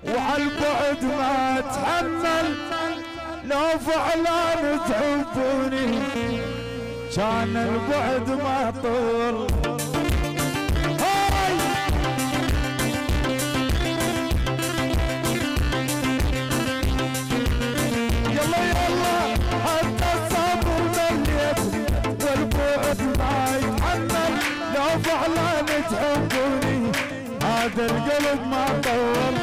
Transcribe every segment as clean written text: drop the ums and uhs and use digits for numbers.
وعالبعد ما اتحمل لو فعلا تحبوني كان البعد ما طول. يلا يلا حتى الصبر مليت والبعد ما يتحمل لو فعلا تحبوني هذا القلب ما طول.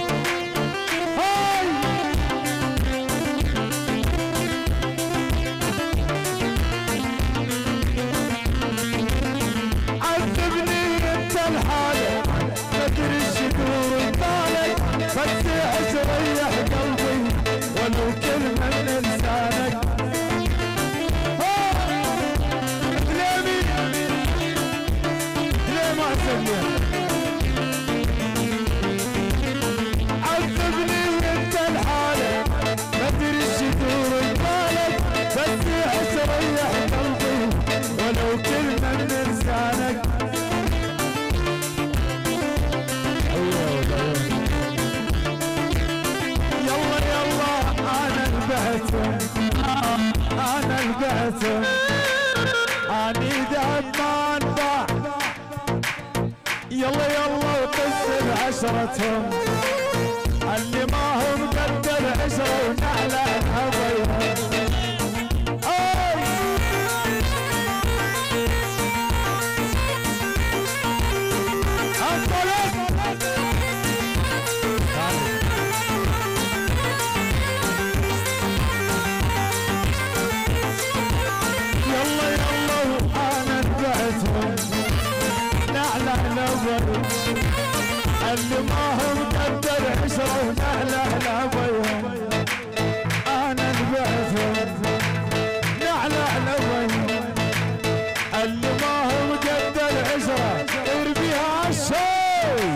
عذبني انت الحالة مدري الشدور طالك بس اشريح قلبي ولو كلمة من لسانك. ليه ما سميت عذبني انت الحالة مدري الشدور طالك بس اشريح قلبي ولو كلمة من لسانك. يلا يلا انا البعتم انا البعتم اني دعم ما انباع. يلا يلا وقصر عشرتهم اللي ما هم قدر عشرة ونعلى هويهم. يلا يلا وانا نبعتهم نعلى نبوي اللي ما هم قدر عشرة ونعلى نبويهم. انا نبعتهم نعلى نبويهم اللي ما هم قدر عشرة اربيها الشي.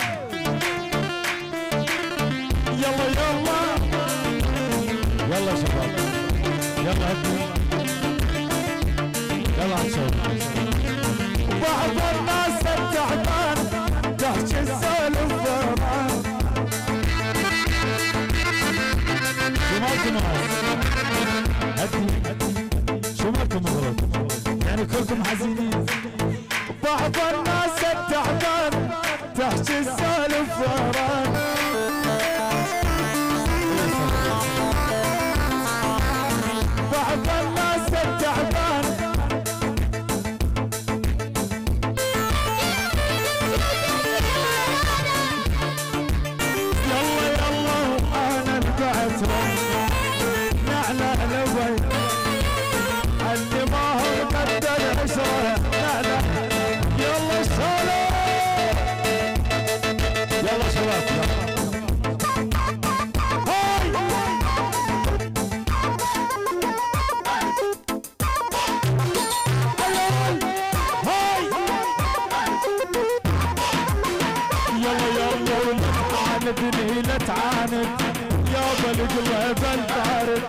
يلا يلا يلا شباب يلا هدوا يلا نشوف. بعض الناس التعبان تحكي السالف فرمان. شو مالكم هدي شو مالكم مغرب يعني كلكم حزينين. بعض الناس التعبان تحكي السالف فرمان. بعض الناس التعبان يلا يلا وانا نبعتهم نعلى لوي اللي ما هو قدر عشرة نعلى. يلا شباب يلا شباب عاندني لا تعاند يابا القلب البارد.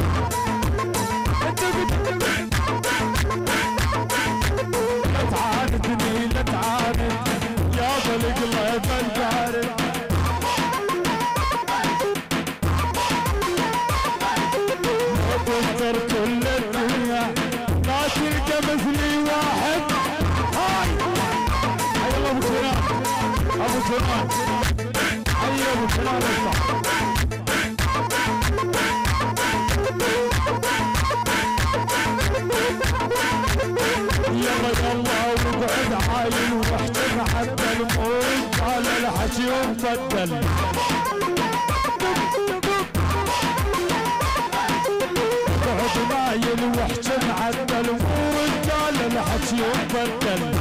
لا تعاندني لا تعاند يابا القلب البارد. تختار كل الدنيا ما تلقى مثلي واحد. هاي يلا ابو سلام ابو سلام ايوه ابو سلام اطلع. يلا يلا وقعد عايل واحتر حتى الموت قال الحكي ومبدل. قعد مايل واحتر حتى الموت قال الحكي ومبدل.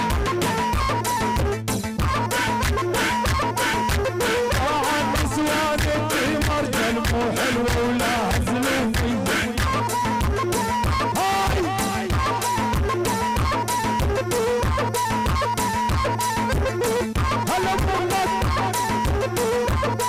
نسوانتي مرجل مو حلوة ولا هزلوني. هاي هلا محمد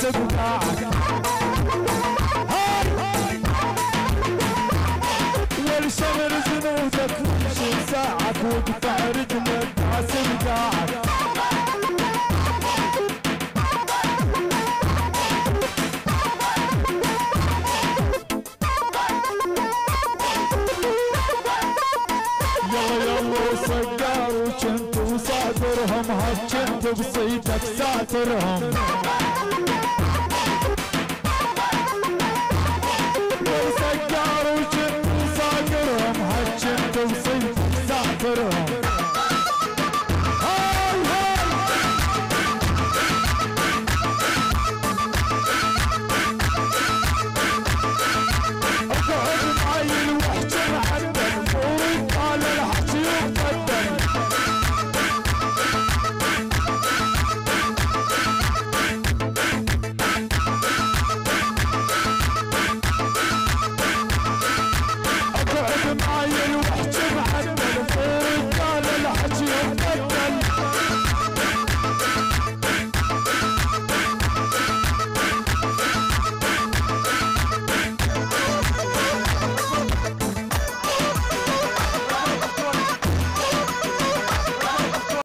بقاعك والشمر جنودك يمشي ساعك وقطع رجلك ناس بقاعك صقار وجنت وصادرهم هجنت بصيدك ساترهم